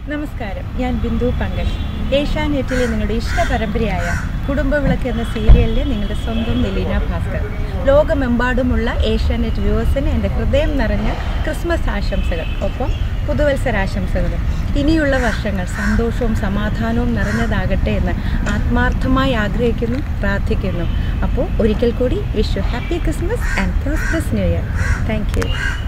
നമസ്കാരം, ഞാൻ ബിന്ദു പങ്കജ്. ഏഷ്യാനെറ്റിലെ നിങ്ങളുടെ ഇഷ്ടപരമ്പരയായ കുടുംബവിളക്ക് എന്ന സീരിയലിലെ നിങ്ങളുടെ സ്വന്തം നിലീന ഭാസ്കർ. ലോകമെമ്പാടുമുള്ള ഏഷ്യാനെറ്റ് വ്യൂവേഴ്സിന് എൻ്റെ ഹൃദയം നിറഞ്ഞ ക്രിസ്മസ് ആശംസകൾ, ഒപ്പം പുതുവത്സരാശംസകളും. ഇനിയുള്ള വർഷങ്ങൾ സന്തോഷവും സമാധാനവും നിറഞ്ഞതാകട്ടെ എന്ന് ആത്മാർത്ഥമായി ആഗ്രഹിക്കുന്നു, പ്രാർത്ഥിക്കുന്നു. അപ്പോൾ ഒരിക്കൽ കൂടി wish you happy Christmas and prosperous new year. Thank U.